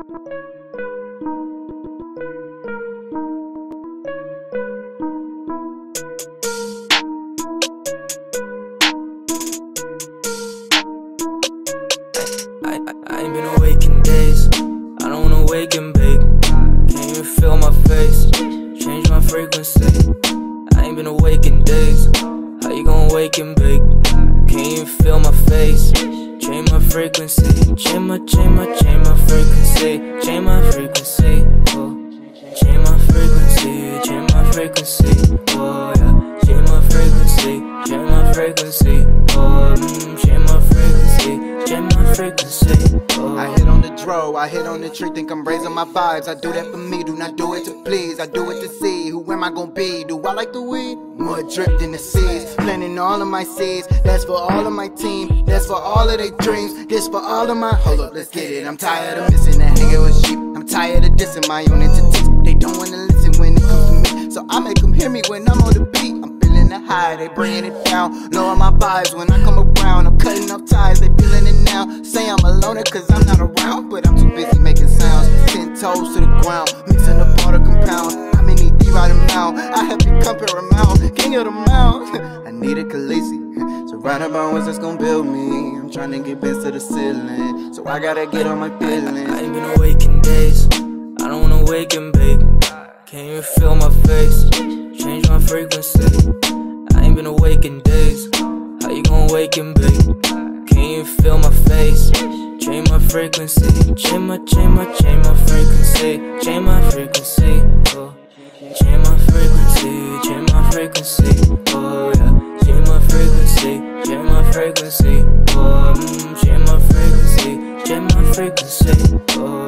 I ain't been awake in days. I don't wanna wake and bake. Can't even feel my face. Change my frequency. I ain't been awake in days. How you gon' wake and bake? Can't even feel my face. Change my frequency. Change my frequency. Change my frequency. Oh. Change my frequency. Change my frequency. Oh yeah. Change my frequency. Change my frequency. Oh. Change my frequency. Change my frequency. Oh. I hit on the dro, I hit on the tree, think I'm raising my vibes. I do that for me, do not do it to please. I do it to see, who am I gonna be? Do I like the weed? Mud dripped in the seas, planting all of my seeds. That's for all of my team, that's for all of their dreams. This for all of my, hold up, let's get it. I'm tired of missing and hanging with sheep. I'm tired of dissing my own entities. They don't wanna listen when it comes to me, so I make them hear me when I'm on the beat. I'm feeling the high, they bringing it down. Knowing my vibes when I come around. I'm cutting up ties, they feeling it now. Say I'm a loner cause I'm not around, but I'm too busy making sounds. 10 toes to the ground, mixing the part of compound. How many D right amount? I have become paramount, king of the mount. I need a Khaleesi, so right about what's that's gonna build me. I'm trying to get best to the ceiling, so I gotta get on my feelings. I ain't been awake in days. I don't wanna wake and bake. Can't even feel my face. Change my frequency. I ain't been awake in days. How you gon' wake and bake? Can't even feel my face. Change my frequency. Change my frequency. Change my frequency. Oh. Change my frequency. Change my frequency. Oh yeah. Change my frequency. Change my frequency. Oh. Change my frequency. Change my frequency. Oh.